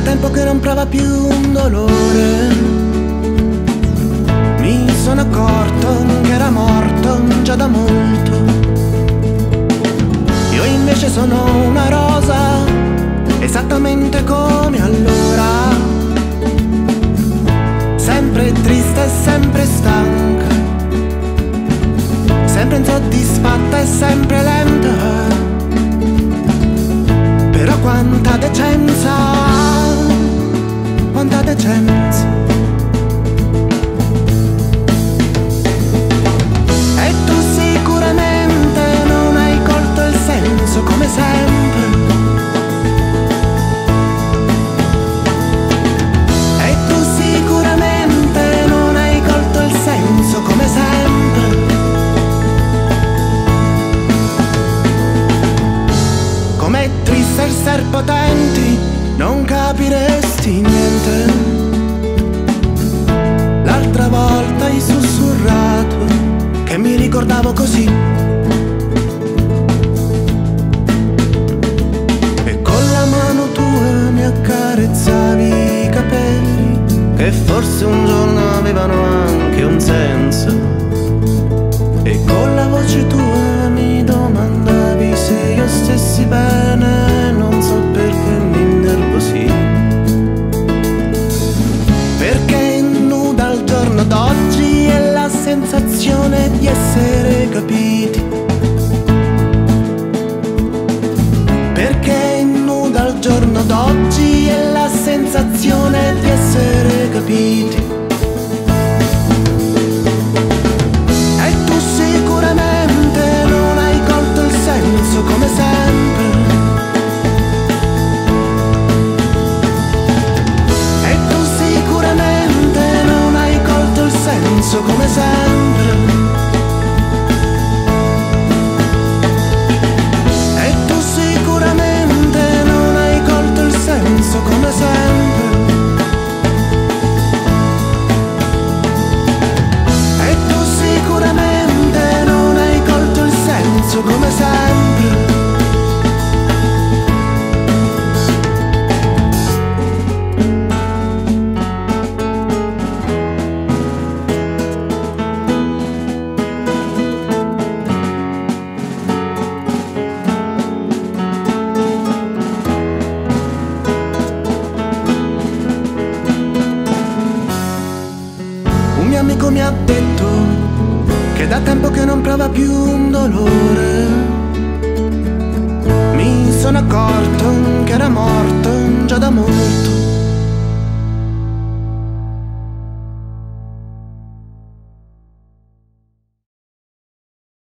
tempo che non prova più un dolore. Mi sono accorto che era morto già da molto. Io invece sono una rosa, esattamente come allora, sempre triste e sempre stanca, sempre insoddisfatta e sempre lenta. Però quanta decenza, quanta decenza. E tu sicuramente non hai colto il senso, come sempre. E tu sicuramente non hai colto il senso, come sempre. Com'è triste essere potenti, non capiresti niente. L'altra volta hai sussurrato che mi ricordavo così, e con la mano tua mi accarezzavi i capelli, che forse un giorno avevano anche un senso. E con la voce tua mi domandavi se io stessi bene, non so perché mi innervosì. Perché nuda al giorno d'oggi è la sensazione di essere capiti. Perché nuda al giorno d'oggi è la sensazione di essere capiti. E tu sicuramente non hai colto il senso, come sempre. E tu sicuramente non hai colto il senso, come sempre. E tu sicuramente non hai colto il senso, come sempre. E tu sicuramente non hai colto il senso, come sempre. Un mio amico mi ha detto che da tempo che non prova più un dolore. Mi sono accorto che era morto già da molto.